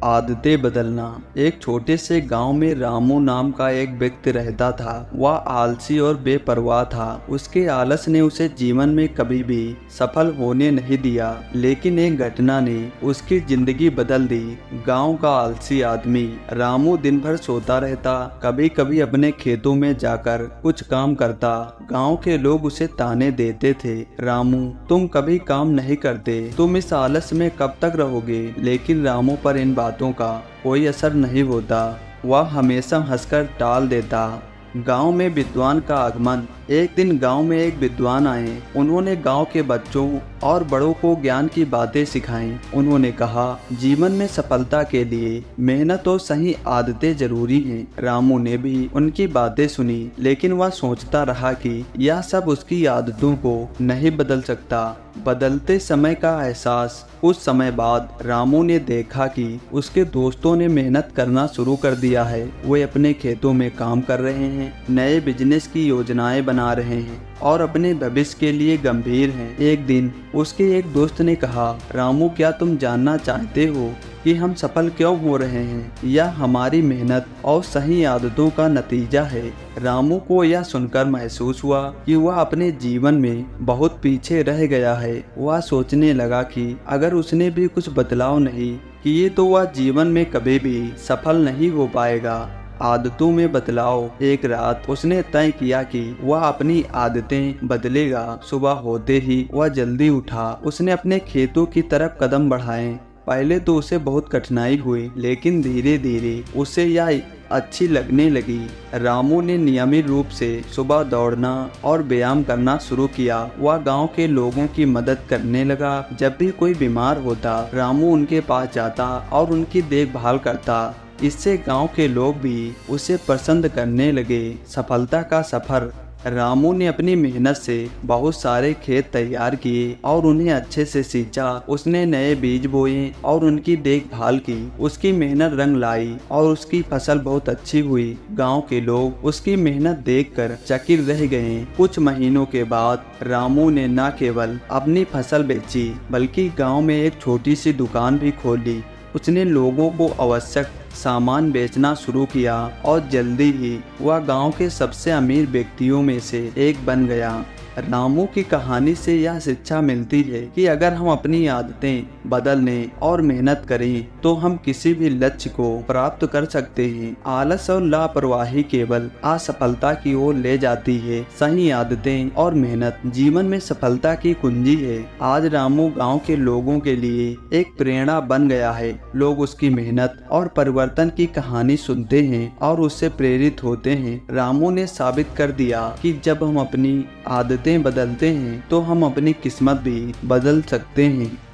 आदतें बदलना। एक छोटे से गांव में रामू नाम का एक व्यक्ति रहता था। वह आलसी और बेपरवाह था। उसके आलस ने उसे जीवन में कभी भी सफल होने नहीं दिया, लेकिन एक घटना ने उसकी जिंदगी बदल दी। गांव का आलसी आदमी रामू दिन भर सोता रहता, कभी कभी अपने खेतों में जाकर कुछ काम करता। गांव के लोग उसे ताने देते थे, रामू तुम कभी काम नहीं करते, तुम इस आलस में कब तक रहोगे। लेकिन रामू पर इन बातों का कोई असर नहीं होता। वह हमेशा हंसकर टाल देता। गांव में विद्वान का आगमन। एक दिन गांव में एक विद्वान आए। उन्होंने गांव के बच्चों और बड़ों को ज्ञान की बातें सिखाईं। उन्होंने कहा, जीवन में सफलता के लिए मेहनत और सही आदतें जरूरी हैं। रामू ने भी उनकी बातें सुनी, लेकिन वह सोचता रहा कि यह सब उसकी आदतों को नहीं बदल सकता। बदलते समय का एहसास। कुछ समय बाद रामू ने देखा कि उसके दोस्तों ने मेहनत करना शुरू कर दिया है। वे अपने खेतों में काम कर रहे हैं, नए बिजनेस की योजनाएं बना रहे हैं और अपने भविष्य के लिए गंभीर हैं। एक दिन उसके एक दोस्त ने कहा, रामू क्या तुम जानना चाहते हो कि हम सफल क्यों हो रहे हैं? यह हमारी मेहनत और सही आदतों का नतीजा है। रामू को यह सुनकर महसूस हुआ कि वह अपने जीवन में बहुत पीछे रह गया है। वह सोचने लगा कि अगर उसने भी कुछ बदलाव नहीं किए तो वह जीवन में कभी भी सफल नहीं हो पाएगा। आदतों में बदलाव। एक रात उसने तय किया कि वह अपनी आदतें बदलेगा। सुबह होते ही वह जल्दी उठा। उसने अपने खेतों की तरफ कदम बढ़ाए। पहले तो उसे बहुत कठिनाई हुई, लेकिन धीरे धीरे उसे यह अच्छी लगने लगी। रामू ने नियमित रूप से सुबह दौड़ना और व्यायाम करना शुरू किया। वह गांव के लोगों की मदद करने लगा। जब भी कोई बीमार होता, रामू उनके पास जाता और उनकी देखभाल करता। इससे गांव के लोग भी उसे पसंद करने लगे। सफलता का सफर। रामू ने अपनी मेहनत से बहुत सारे खेत तैयार किए और उन्हें अच्छे से सींचा। उसने नए बीज बोए और उनकी देखभाल की। उसकी मेहनत रंग लाई और उसकी फसल बहुत अच्छी हुई। गांव के लोग उसकी मेहनत देखकर चकित रह गए। कुछ महीनों के बाद रामू ने न केवल अपनी फसल बेची, बल्कि गांव में एक छोटी सी दुकान भी खोली। उसने लोगों को आवश्यक सामान बेचना शुरू किया और जल्दी ही वह गांव के सबसे अमीर व्यक्तियों में से एक बन गया। रामू की कहानी से यह शिक्षा मिलती है कि अगर हम अपनी आदतें बदलने और मेहनत करें तो हम किसी भी लक्ष्य को प्राप्त कर सकते हैं। आलस और लापरवाही केवल असफलता की ओर ले जाती है। सही आदतें और मेहनत जीवन में सफलता की कुंजी है। आज रामू गांव के लोगों के लिए एक प्रेरणा बन गया है। लोग उसकी मेहनत और परिवर्तन की कहानी सुनते हैं और उससे प्रेरित होते हैं। रामू ने साबित कर दिया कि जब हम अपनी आदतें बदलते हैं तो हम अपनी किस्मत भी बदल सकते हैं।